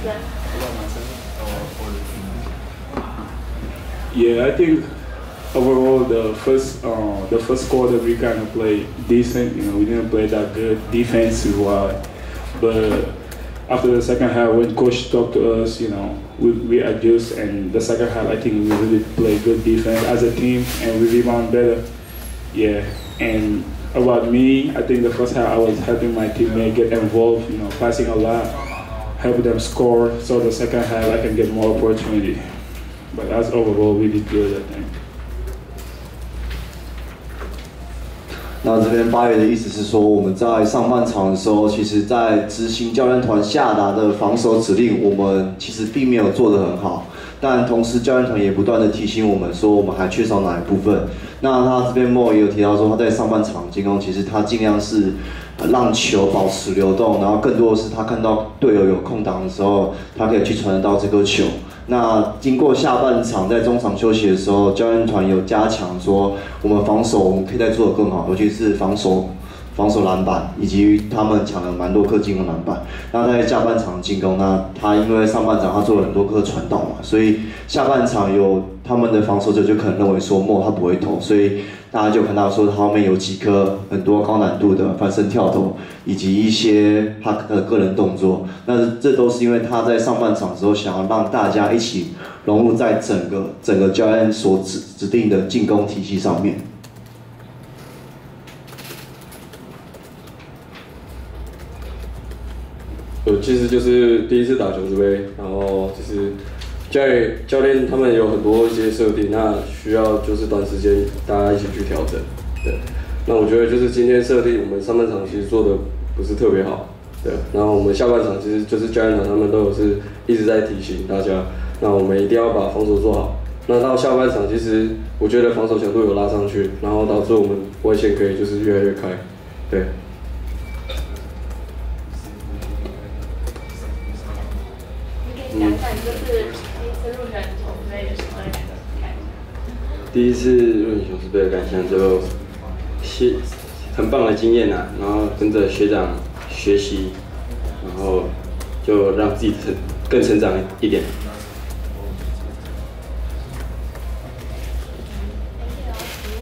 Yeah, I think overall the first quarter we kind of played decent. You know, we didn't play that good defensive-wise, but after the second half, when coach talked to us, you know, we adjust, and the second half I think we really play good defense as a team, and we rebound better. Yeah, and about me, I think the first half I was helping my teammate get involved, you know, passing a lot, helping them score. So the second half I can get more opportunity. But as overall, we did good, I think. 那这边8月的意思是说，我们在上半场的时候，其实在执行教练团下达的防守指令，我们其实并没有做得很好。但同时，教练团也不断的提醒我们说，我们还缺少哪一部分。那他这边莫也有提到说，他在上半场进攻，其实他尽量是让球保持流动，然后更多的是他看到队友有空档的时候，他可以去传得到这颗球。那经过下半场在中场休息的时候，教练团有加强说，我们防守我们可以再做得更好，尤其是防守篮板，以及他们抢了蛮多颗进攻篮板。那在下半场进攻，那他因为上半场他做了很多颗传导嘛，所以下半场有他们的防守者就可能认为说莫他不会投，所以大家就看到说他后面有几颗很多高难度的翻身跳投，以及一些他的个人动作。那这都是因为他在上半场的时候想要让大家一起融入在整个教练所指定的进攻体系上面。 其实就是第一次打琼斯杯，然后就是教练他们有很多一些设定，那需要就是短时间大家一起去调整。对，那我觉得就是今天设定我们上半场其实做的不是特别好，对，然后我们下半场其实就是教练团他们都有是一直在提醒大家，那我们一定要把防守做好。那到下半场其实我觉得防守强度有拉上去，然后导致我们外线可以就是越来越开，对。 第一次入选琼斯杯的感想就很棒的经验啊，然后跟着学长学习，然后就让自己更成长一点。